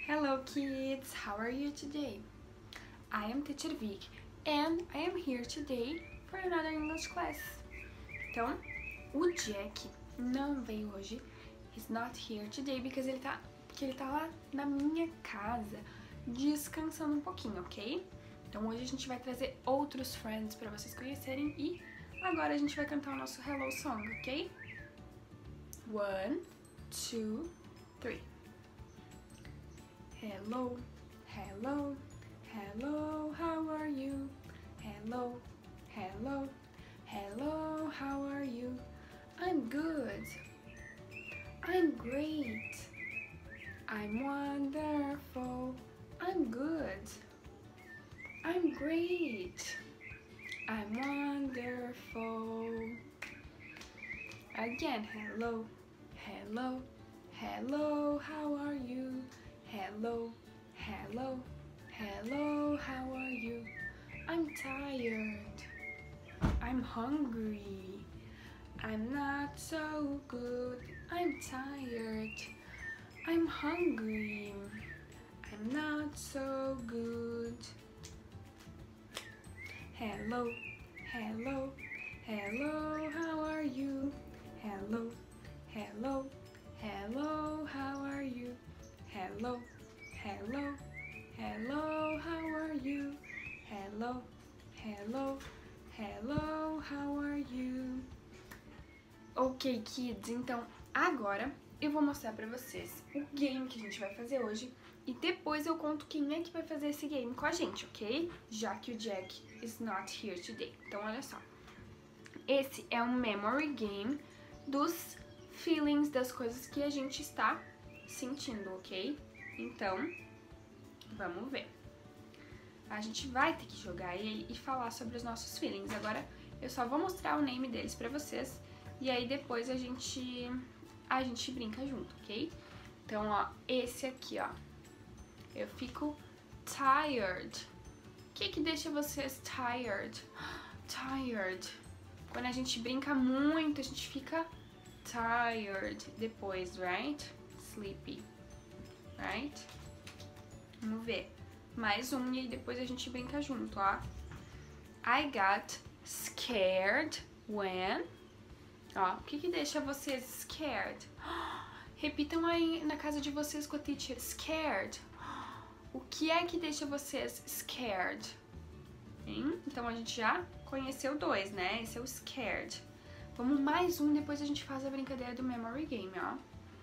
Hello kids, how are you today? I am Teacher Vic and I am here today for another English class. Então, o Jack não veio hoje. He's not here today because ele tá lá na minha casa descansando um pouquinho, ok? Então hoje a gente vai trazer outros friends para vocês conhecerem e agora a gente vai cantar o nosso Hello Song, ok? 1, 2, 3. Hello, hello, hello, how are you? Hello, hello, hello, how are you? I'm good. I'm great. I'm wonderful. I'm good. I'm great. I'm wonderful. Again, hello, hello, hello, how are you? Hello, hello, hello, how are you? I'm tired. I'm hungry. I'm not so good. I'm tired. I'm hungry. I'm not so good. Hello, hello, hello, how are you? Hello, hello, hello, how are you? Hello, hello, hello, how are you? Hello, hello, hello, how are you? Ok, kids, então agora eu vou mostrar pra vocês o game que a gente vai fazer hoje e depois eu conto quem é que vai fazer esse game com a gente, ok? Já que o Jack is not here today. Então olha só, esse é um memory game dos feelings, das coisas que a gente está sentindo, ok? Então, vamos ver. A gente vai ter que jogar ele e falar sobre os nossos feelings. Agora, eu só vou mostrar o nome deles pra vocês e aí depois a gente brinca junto, ok? Então, ó, esse aqui, ó. Eu fico tired. O que deixa vocês tired? Tired. Quando a gente brinca muito, a gente fica tired depois, right? Sleepy, right? Vamos ver. Mais um e aí depois a gente brinca junto, ó. I got scared when... Ó, o que deixa vocês scared? Repitam aí na casa de vocês com a teacher. Scared. O que é que deixa vocês scared? Hein? Então a gente já conheceu dois, né? Esse é o scared. Vamos mais um, depois a gente faz a brincadeira do memory game, ó.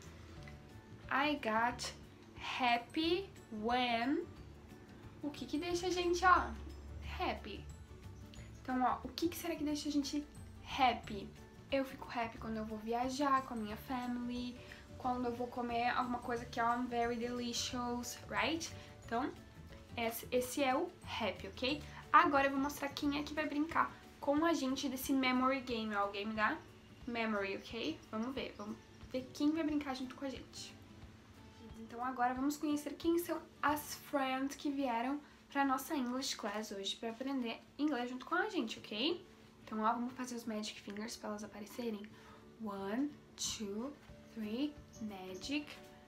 I got happy when... O que deixa a gente, ó, happy? Então, ó, o que será que deixa a gente happy? Eu fico happy quando eu vou viajar com a minha family, quando eu vou comer alguma coisa que é very delicious, right? Então, esse é o happy, ok? Agora eu vou mostrar quem é que vai brincar com a gente desse memory game, ó, o game da memory, ok? Vamos ver quem vai brincar junto com a gente. Então agora vamos conhecer quem são as friends que vieram para nossa English class hoje para aprender inglês junto com a gente, ok? Então ó, vamos fazer os magic fingers para elas aparecerem. 1, 2, 3, magic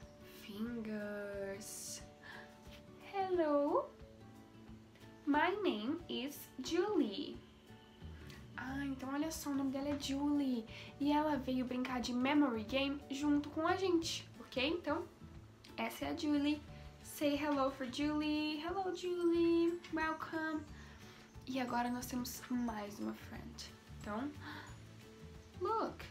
fingers. Hello, my name is Julie. Ah, então olha só, o nome dela é Julie e ela veio brincar de memory game junto com a gente, ok? Então essa é a Julie. Say hello for Julie. Hello, Julie. Welcome. E agora nós temos mais uma friend. Então, look.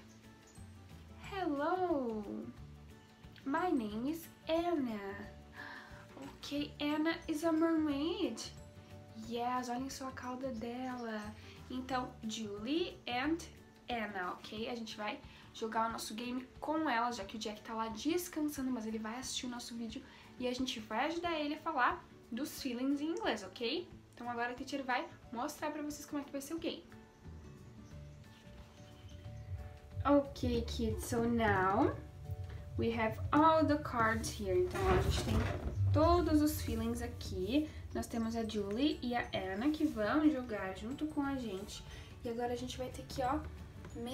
Hello. My name is Anna. Ok, Anna is a mermaid. Yes, olhem só a cauda dela. Então, Julie and Anna, ok? A gente vai jogar o nosso game com ela, já que o Jack tá lá descansando, mas ele vai assistir o nosso vídeo e a gente vai ajudar ele a falar dos feelings em inglês, ok? Então agora a teacher vai mostrar pra vocês como é que vai ser o game. Ok, kids, so now we have all the cards here. Então ó, a gente tem todos os feelings aqui. Nós temos a Julie e a Anna que vão jogar junto com a gente. E agora a gente vai ter que, ó,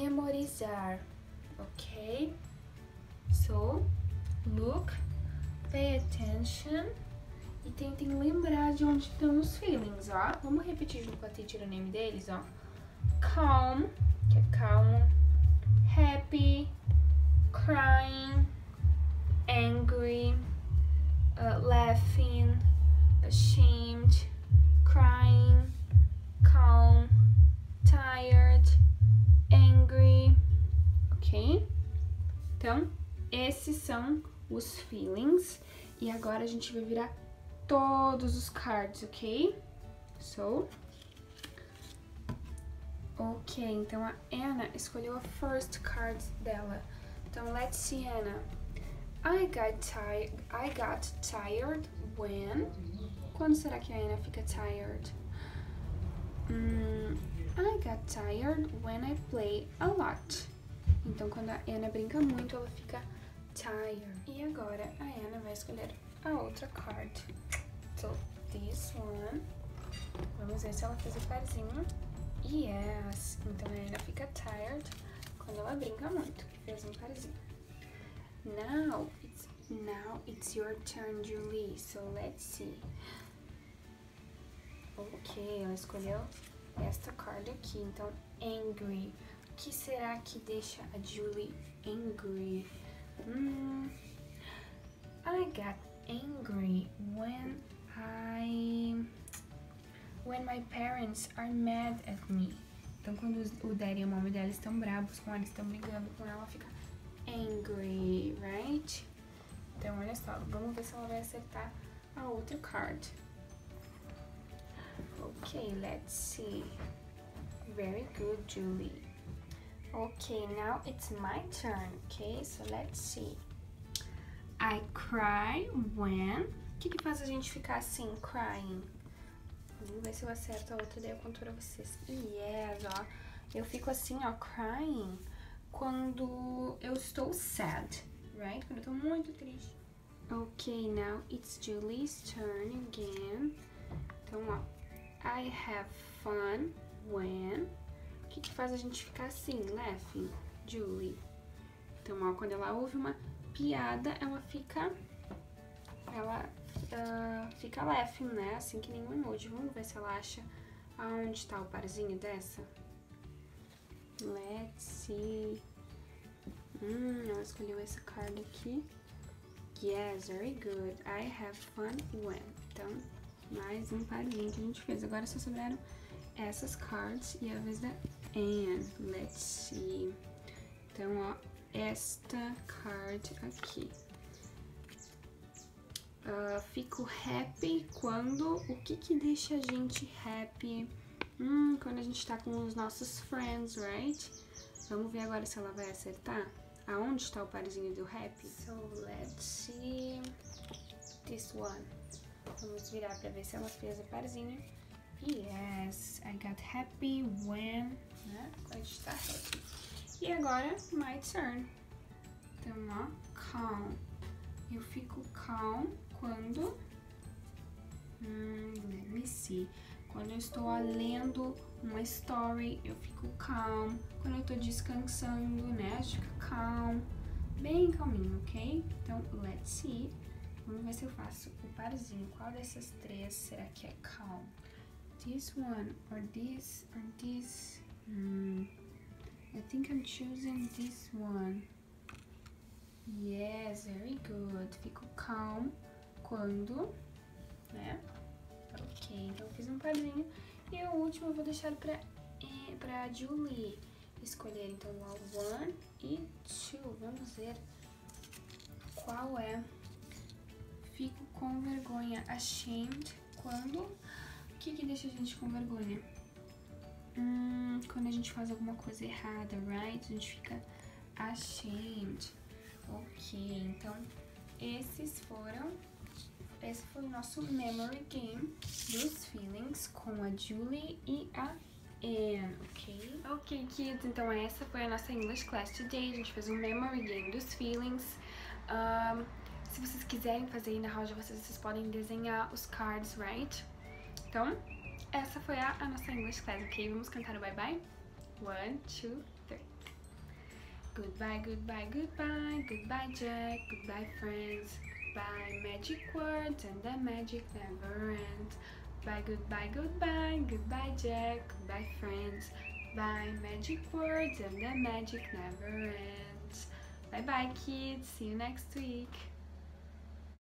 memorizar. Okay, so look Pay attention. E tentem lembrar de onde estão os feelings, ó. Vamos repetir junto com a teacher o nome deles, ó. Calm, que é calmo. Happy, crying, angry, laughing, ashamed, crying, calm, tired, angry, ok? Então, esses são os feelings. E agora a gente vai virar todos os cards, ok? Ok, então a Anna escolheu a first card dela. Então, let's see, Anna. I got tired when... Quando será que a Anna fica tired? I got tired when I play a lot. Então, quando a Anna brinca muito, ela fica tired. E agora a Anna vai escolher a outra card. So, this one. Vamos ver se ela fez o parzinho. Yes. Então a Anna fica tired quando ela brinca muito. Fez um parzinho. Now it's your turn, Julie. So let's see. Ok, ela escolheu esta card aqui. Então, angry. O que será que deixa a Julie angry? I got angry when my parents are mad at me. Então, quando o daddy e a mommy dela estão bravos com ela, estão brigando com ela, fica angry, right? Então, olha só, vamos ver se ela vai acertar a outra card. Ok, let's see. Very good, Julie. Okay, now it's my turn, okay? So let's see. I cry when... O que faz a gente ficar assim, crying? Vamos ver se eu acerto a outra, daí eu conto pra vocês. Yes, ó. Eu fico assim, ó, crying, quando eu estou sad, right? Quando eu tô muito triste. Ok, now it's Julie's turn again. Então, ó. I have fun when... O que faz a gente ficar assim, laughing, Julie? Então, ó, quando ela ouve uma piada, ela fica laughing, né? Assim que nem um emoji. Vamos ver se ela acha aonde tá o parzinho dessa. Let's see. Ela escolheu essa card aqui. Yes, very good. I have fun when. Então, mais um parzinho que a gente fez. Agora só sobraram essas cards e a vez da Anne. Let's see. Então, ó, esta card aqui. Fico happy quando... O que deixa a gente happy? Quando a gente tá com os nossos friends, right? Vamos ver agora se ela vai acertar. Aonde está o parzinho do happy? So, let's see. This one. Vamos virar pra ver se ela fez o parzinho. Yes, I got happy when... Né? Quando a gente tá happy. E agora, my turn. Então, ó, calm. Eu fico calm quando... let me see. Quando eu estou lendo uma story, eu fico calm. Quando eu tô descansando, né, eu fico calm. Bem calminho, ok? Então, let's see. Vamos ver se eu faço o parzinho. Qual dessas três será que é calm? This one, or this, or this? I think I'm choosing this one. Yes, very good. Fico calm quando, né? Ok, então fiz um parzinho. E o último eu vou deixar pra Julie escolher. Então, ó, 1 e 2. Vamos ver qual é. Fico com vergonha, ashamed, quando... O que deixa a gente com vergonha? Quando a gente faz alguma coisa errada, right? A gente fica ashamed. Ok, então esse foi o nosso memory game dos feelings com a Julie e a Anne, ok? Ok, kids, então essa foi a nossa English class today. A gente fez um memory game dos feelings. Se vocês quiserem fazer aí na house de vocês podem desenhar os cards, right? Então, essa foi a nossa English class, ok? Vamos cantar o bye-bye? 1, 2, 3. Goodbye, goodbye, goodbye. Goodbye, Jack. Goodbye, friends. Goodbye, magic words, and the magic never ends. Bye, goodbye, goodbye, goodbye, Jack, goodbye, friends. Bye, magic words, and the magic never ends. Bye bye, kids. See you next week.